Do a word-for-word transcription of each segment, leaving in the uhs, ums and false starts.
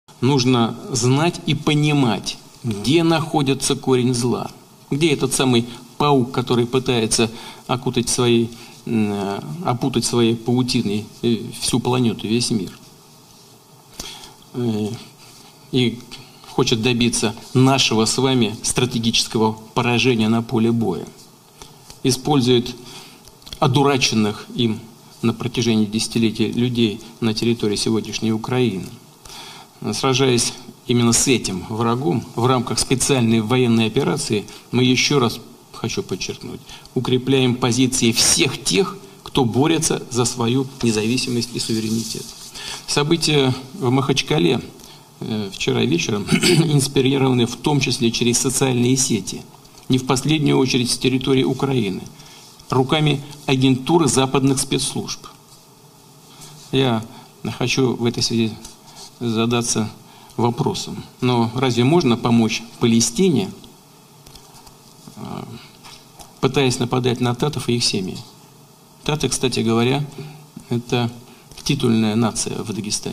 Нужно знать и понимать, где находится корень зла, где этот самый паук, который пытается окутать своей, опутать своей паутиной всю планету, весь мир. И хочет добиться нашего с вами стратегического поражения на поле боя. Использует одураченных им на протяжении десятилетий людей на территории сегодняшней Украины. Сражаясь именно с этим врагом в рамках специальной военной операции, мы еще раз, хочу подчеркнуть, укрепляем позиции всех тех, кто борется за свою независимость и суверенитет. События в Махачкале э, вчера вечером инспирированы в том числе через социальные сети, не в последнюю очередь с территории Украины, руками агентуры западных спецслужб. Я хочу в этой связи задаться вопросом, но разве можно помочь Палестине, пытаясь нападать на татов и их семьи? Таты, кстати говоря, это титульная нация в Дагестане.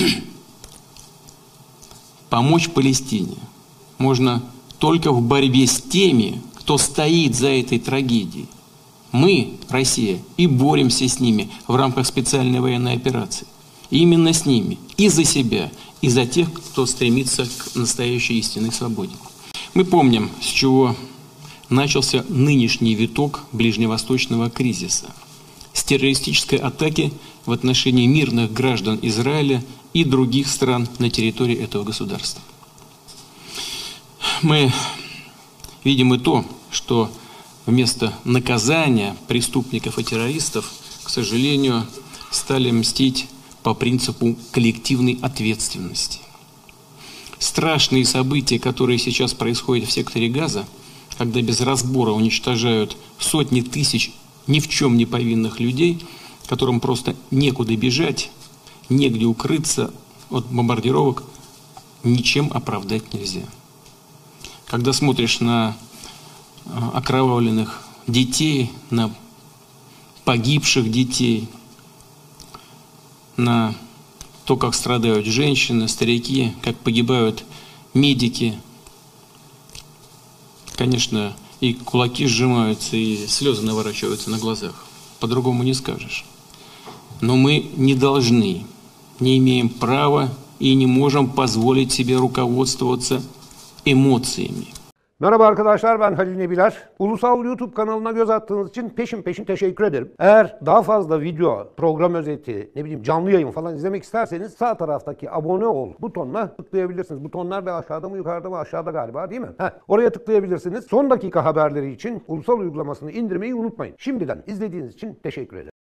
Помочь Палестине можно только в борьбе с теми, кто стоит за этой трагедией. Мы, Россия, и боремся с ними в рамках специальной военной операции. И именно с ними, и за себя, и за тех, кто стремится к настоящей истинной свободе. Мы помним, с чего начался нынешний виток ближневосточного кризиса. С террористической атаки в отношении мирных граждан Израиля и других стран на территории этого государства. Мы видим и то, что вместо наказания преступников и террористов, к сожалению, стали мстить по принципу коллективной ответственности. Страшные события, которые сейчас происходят в секторе Газа, когда без разбора уничтожают сотни тысяч ни в чем не повинных людей, которым просто некуда бежать, негде укрыться от бомбардировок, ничем оправдать нельзя. Когда смотришь на окровавленных детей, на погибших детей, на то, как страдают женщины, старики, как погибают медики, конечно, и кулаки сжимаются, и слезы наворачиваются на глазах. По-другому не скажешь. Но мы не должны, не имеем права и не можем позволить себе руководствоваться эмоциями. Merhaba arkadaşlar, ben Halil Nebiler. Ulusal YouTube kanalına göz attığınız için peşin peşin teşekkür ederim. Eğer daha fazla video, program özeti, ne bileyim canlı yayın falan izlemek isterseniz sağ taraftaki abone ol butonuna tıklayabilirsiniz. Butonlar da aşağıda mı yukarıda mı aşağıda galiba değil mi? Heh, oraya tıklayabilirsiniz. Son dakika haberleri için Ulusal uygulamasını indirmeyi unutmayın. Şimdiden izlediğiniz için teşekkür ederim.